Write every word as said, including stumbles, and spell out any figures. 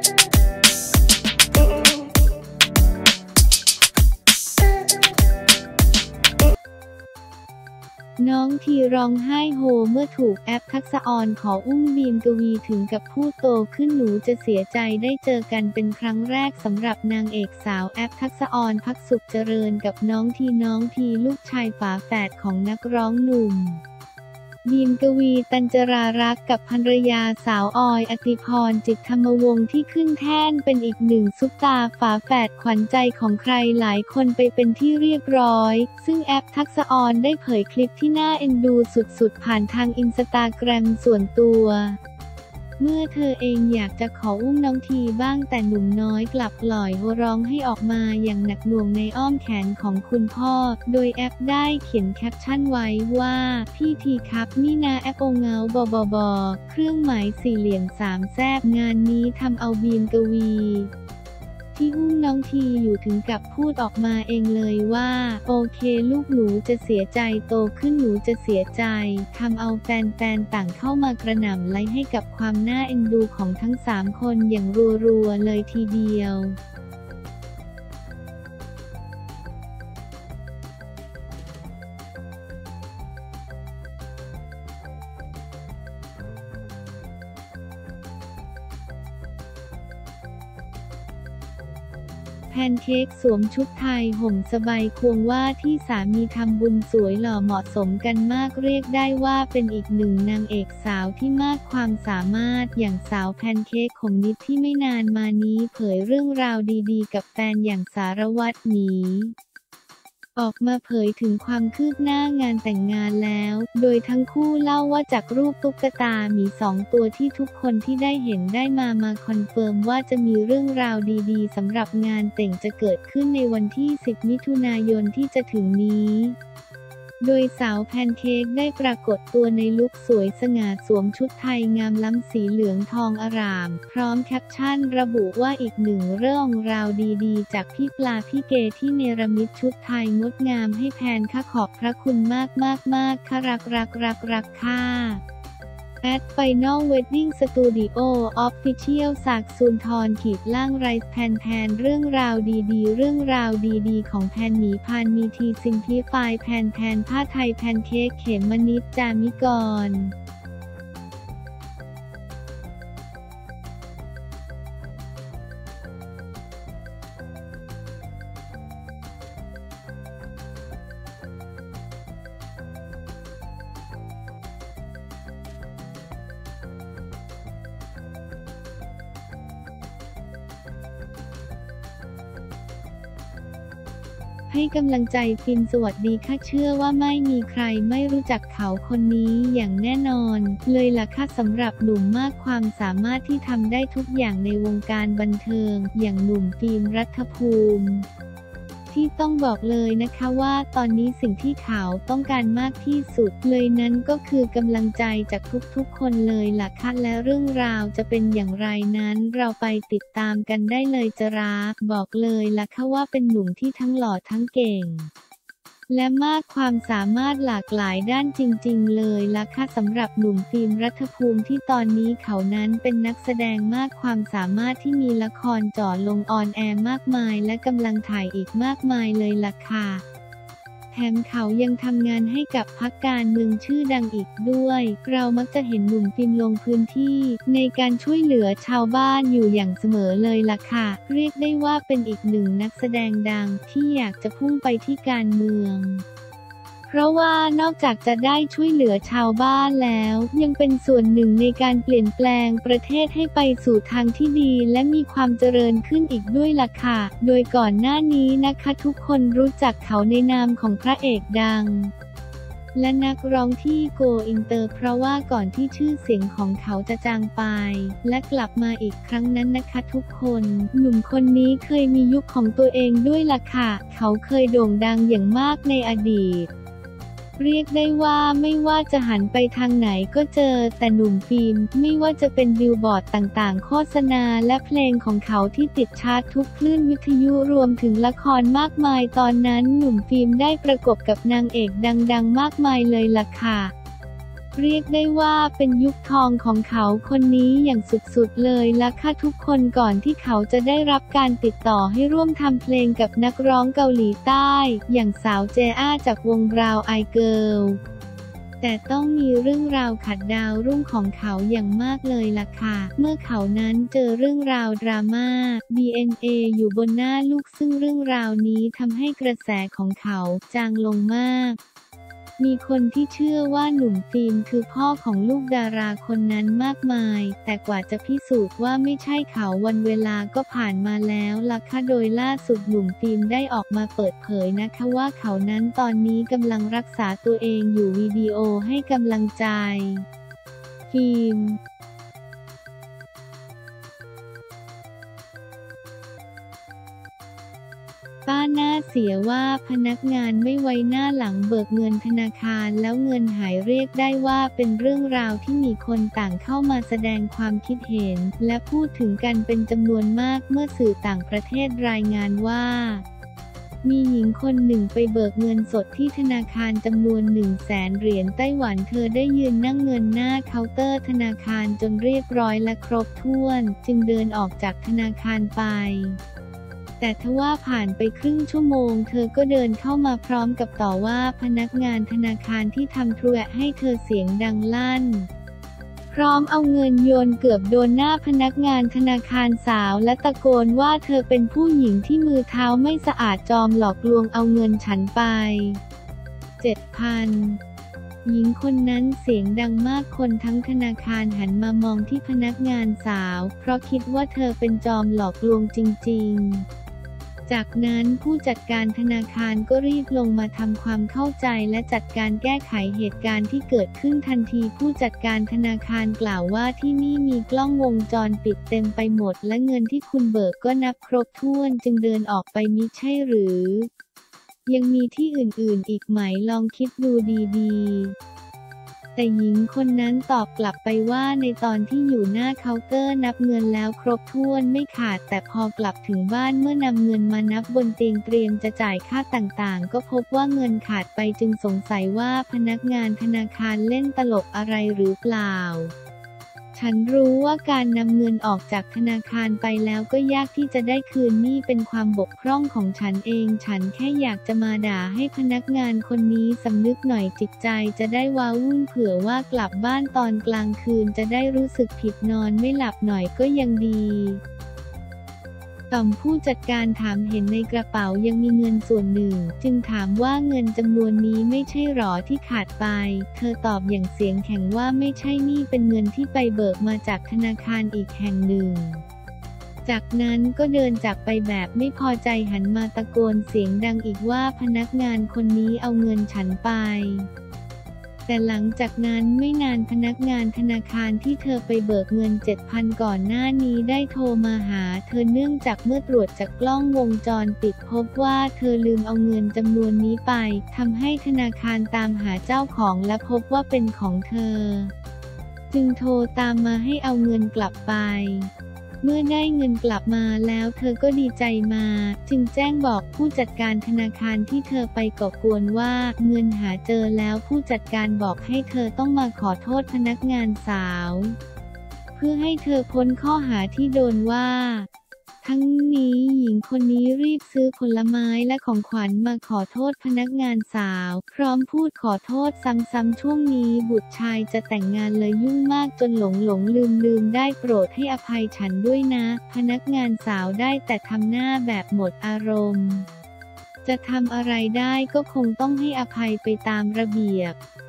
น้องทีร้องไห้โฮเมื่อถูกแอปทักษะออนขออุ้มบีมกวีถึงกับพูดโตขึ้นหนูจะเสียใจได้เจอกันเป็นครั้งแรกสำหรับนางเอกสาวแอปทักษะออนภักสุขเจริญกับน้องทีน้องทีลูกชายฝาแฝดของนักร้องหนุ่มบีมกวีตัญจรารักษ์กับภรรยาสาวออยอติพรจิตธรรมวงศ์ที่ขึ้นแท่นเป็นอีกหนึ่งซุปตาฝาแฝดขวัญใจของใครหลายคนไปเป็นที่เรียบร้อยซึ่งแอปทักษะออนได้เผยคลิปที่น่าเอ็นดูสุดๆผ่านทางอินสตาแกรมส่วนตัวเมื่อเธอเองอยากจะขออุ้มน้องทีบ้างแต่หนุ่มน้อยกลับปล่อยโฮร้องให้ออกมาอย่างหนักหน่วงในอ้อมแขนของคุณพ่อโดยแอปได้เขียนแคปชั่นไว้ว่าพี่ทีครับนี่นาแอปโอเงาบอบอบอเครื่องหมายสี่เหลี่ยมสามแซบงานนี้ทำเอาบีมกวีที่อุ้มน้องทีอยู่ถึงกับพูดออกมาเองเลยว่าโอเคลูกหนูจะเสียใจโตขึ้นหนูจะเสียใจทำเอาแฟนๆต่างเข้ามากระหน่ำไลค์ให้กับความน่าเอ็นดูของทั้งสามคนอย่างรัวๆเลยทีเดียวแพนเค้กสวมชุดไทยห่มสบายควงว่าที่สามีทำบุญสวยหล่อเหมาะสมกันมากเรียกได้ว่าเป็นอีกหนึ่งนางเอกสาวที่มากความสามารถอย่างสาวแพนเค้กของนิดที่ไม่นานมานี้เผยเรื่องราวดีๆกับแฟนอย่างสารวัตรหมีออกมาเผยถึงความคืบหน้างานแต่งงานแล้วโดยทั้งคู่เล่าว่าจากรูปตุ๊กตาหมีสองตัวที่ทุกคนที่ได้เห็นได้มามาคอนเฟิร์มว่าจะมีเรื่องราวดีๆสำหรับงานแต่งจะเกิดขึ้นในวันที่สิบมิถุนายนที่จะถึงนี้โดยสาวแพนเค้กได้ปรากฏตัวในลุคสวยสง่าสวมชุดไทยงามล้ำสีเหลืองทองอร่ามพร้อมแคปชั่นระบุว่าอีกหนึ่งเรื่องราวดีๆจากพี่ปลาพี่เกที่เนรมิตชุดไทยงดงามให้แพนค่ะขอบพระคุณมากมากมากค่ะรักรักรักรักค่ะแอดไฟนอลเวดดิ้งสตูดิโอออฟฟิเชียลศักดิ์สุนทรขีดล่างไรส์แพนแพนเรื่องราวดีๆเรื่องราวดีๆของแพนหมีพานมีทีซิมพลิฟายแพนแพนผ้าไทยแพนเค้กเขมมนิดจามิกรให้กำลังใจฟินสวัสดีค่ะเชื่อว่าไม่มีใครไม่รู้จักเขาคนนี้อย่างแน่นอนเลยล่ะค่ะสำหรับหนุ่มมากความสามารถที่ทำได้ทุกอย่างในวงการบันเทิงอย่างหนุ่มฟิล์มรัฐภูมิที่ต้องบอกเลยนะคะว่าตอนนี้สิ่งที่เขาต้องการมากที่สุดเลยนั้นก็คือกำลังใจจากทุกๆคนเลยล่ะค่ะและเรื่องราวจะเป็นอย่างไรนั้นเราไปติดตามกันได้เลยจราฟบอกเลยล่ะค่ะว่าเป็นหนุ่มที่ทั้งหล่อทั้งเก่งและมากความสามารถหลากหลายด้านจริงๆเลยล่ะค่ะสำหรับหนุ่มฟิล์มรัฐภูมิที่ตอนนี้เขานั้นเป็นนักแสดงมากความสามารถที่มีละครจ่อลงออนแอร์มากมายและกำลังถ่ายอีกมากมายเลยล่ะค่ะแถมเขายังทำงานให้กับพรรคการเมืองชื่อดังอีกด้วยเรามักจะเห็นหนุ่มฟิล์มลงพื้นที่ในการช่วยเหลือชาวบ้านอยู่อย่างเสมอเลยล่ะค่ะเรียกได้ว่าเป็นอีกหนึ่งนักแสดงดังที่อยากจะพุ่งไปที่การเมืองเพราะว่านอกจากจะได้ช่วยเหลือชาวบ้านแล้วยังเป็นส่วนหนึ่งในการเปลี่ยนแปลงประเทศให้ไปสู่ทางที่ดีและมีความเจริญขึ้นอีกด้วยล่ะค่ะโดยก่อนหน้านี้นะคะทุกคนรู้จักเขาในนามของพระเอกดังและนักร้องที่โกอินเตอร์เพราะว่าก่อนที่ชื่อเสียงของเขาจะจางไปและกลับมาอีกครั้งนั้นนะคะทุกคนหนุ่มคนนี้เคยมียุคของตัวเองด้วยล่ะค่ะเขาเคยโด่งดังอย่างมากในอดีตเรียกได้ว่าไม่ว่าจะหันไปทางไหนก็เจอแต่หนุ่มฟิล์มไม่ว่าจะเป็นบิลบอร์ดต่างๆโฆษณาและเพลงของเขาที่ติดชาร์ตทุกคลื่นวิทยุรวมถึงละครมากมายตอนนั้นหนุ่มฟิล์มได้ประกบกับนางเอกดังๆมากมายเลยล่ะค่ะเรียกได้ว่าเป็นยุคทองของเขาคนนี้อย่างสุดๆเลยล่ะค่ะทุกคนก่อนที่เขาจะได้รับการติดต่อให้ร่วมทำเพลงกับนักร้องเกาหลีใต้อย่างสาวเจอ้าจากวง Brown Eyed Girl แต่ต้องมีเรื่องราวขัดดาวรุ่งของเขาอย่างมากเลยล่ะค่ะเมื่อเขานั้นเจอเรื่องราวดราม่า ดี เอ็น เอ อยู่บนหน้าลูกซึ่งเรื่องราวนี้ทำให้กระแสของเขาจางลงมากมีคนที่เชื่อว่าหนุ่มฟิล์มคือพ่อของลูกดาราคนนั้นมากมายแต่กว่าจะพิสูจน์ว่าไม่ใช่เขาวันเวลาก็ผ่านมาแล้วล่ะค่ะโดยล่าสุดหนุ่มฟิล์มได้ออกมาเปิดเผยนะคะว่าเขานั้นตอนนี้กำลังรักษาตัวเองอยู่วิดีโอให้กำลังใจฟิล์มป้าหน้าเสียว่าพนักงานไม่ไว้หน้าหลังเบิกเงินธนาคารแล้วเงินหายเรียกได้ว่าเป็นเรื่องราวที่มีคนต่างเข้ามาแสดงความคิดเห็นและพูดถึงกันเป็นจำนวนมากเมื่อสื่อต่างประเทศรายงานว่ามีหญิงคนหนึ่งไปเบิกเงินสดที่ธนาคารจำนวนหนึ่งแสนเหรียญไต้หวันเธอได้ยืนนั่งเงินหน้าเคาน์เตอร์ธนาคารจนเรียบร้อยและครบถ้วนจึงเดินออกจากธนาคารไปแต่ทว่าผ่านไปครึ่งชั่วโมงเธอก็เดินเข้ามาพร้อมกับต่อว่าพนักงานธนาคารที่ทำธุระให้เธอเสียงดังลั่นพร้อมเอาเงินโยนเกือบโดนหน้าพนักงานธนาคารสาวและตะโกนว่าเธอเป็นผู้หญิงที่มือเท้าไม่สะอาดจอมหลอกลวงเอาเงินฉันไป เจ็ดพัน หญิงคนนั้นเสียงดังมากคนทั้งธนาคารหันมามองที่พนักงานสาวเพราะคิดว่าเธอเป็นจอมหลอกลวงจริงๆจากนั้นผู้จัดการธนาคารก็รีบลงมาทำความเข้าใจและจัดการแก้ไขเหตุการณ์ที่เกิดขึ้นทันทีผู้จัดการธนาคารกล่าวว่าที่นี่มีกล้องวงจรปิดเต็มไปหมดและเงินที่คุณเบิกก็นับครบถ้วนจึงเดินออกไปมิใช่หรือยังมีที่อื่นๆอีกไหมลองคิดดูดีๆแต่หญิงคนนั้นตอบกลับไปว่าในตอนที่อยู่หน้าเคาน์เตอร์นับเงินแล้วครบถ้วนไม่ขาดแต่พอกลับถึงบ้านเมื่อนำเงินมานับบนเตียงเตรียมจะจ่ายค่าต่างๆก็พบว่าเงินขาดไปจึงสงสัยว่าพนักงานธนาคารเล่นตลกอะไรหรือเปล่าฉันรู้ว่าการนำเงินออกจากธนาคารไปแล้วก็ยากที่จะได้คืนนี่เป็นความบกพร่องของฉันเองฉันแค่อยากจะมาด่าให้พนักงานคนนี้สำนึกหน่อยจิตใจจะได้ว้าวุ่นเผื่อว่ากลับบ้านตอนกลางคืนจะได้รู้สึกผิดนอนไม่หลับหน่อยก็ยังดีต่อมผู้จัดการถามเห็นในกระเป๋ายังมีเงินส่วนหนึ่งจึงถามว่าเงินจำนวนนี้ไม่ใช่หรอที่ขาดไปเธอตอบอย่างเสียงแข็งว่าไม่ใช่นี่เป็นเงินที่ไปเบิกมาจากธนาคารอีกแห่งหนึ่งจากนั้นก็เดินจากไปแบบไม่พอใจหันมาตะโกนเสียงดังอีกว่าพนักงานคนนี้เอาเงินฉันไปแต่หลังจากนั้นไม่นานพนักงานธนาคารที่เธอไปเบิกเงิน เจ็ดพัน ก่อนหน้านี้ได้โทรมาหาเธอเนื่องจากเมื่อตรวจจากกล้องวงจรปิดพบว่าเธอลืมเอาเงินจำนวนนี้ไปทำให้ธนาคารตามหาเจ้าของและพบว่าเป็นของเธอจึงโทรตามมาให้เอาเงินกลับไปเมื่อได้เงินกลับมาแล้วเธอก็ดีใจมาจึงแจ้งบอกผู้จัดการธนาคารที่เธอไปก่อกวนว่าเงินหาเจอแล้วผู้จัดการบอกให้เธอต้องมาขอโทษพนักงานสาวเพื่อให้เธอพ้นข้อหาที่โดนว่าทั้งนี้หญิงคนนี้รีบซื้อผลไม้และของขวัญมาขอโทษพนักงานสาวพร้อมพูดขอโทษซ้ำๆช่วงนี้บุตรชายจะแต่งงานเลยยุ่งมากจนหลงหลงลืมลืมได้โปรดให้อภัยฉันด้วยนะพนักงานสาวได้แต่ทำหน้าแบบหมดอารมณ์จะทำอะไรได้ก็คงต้องให้อภัยไปตามระเบียบ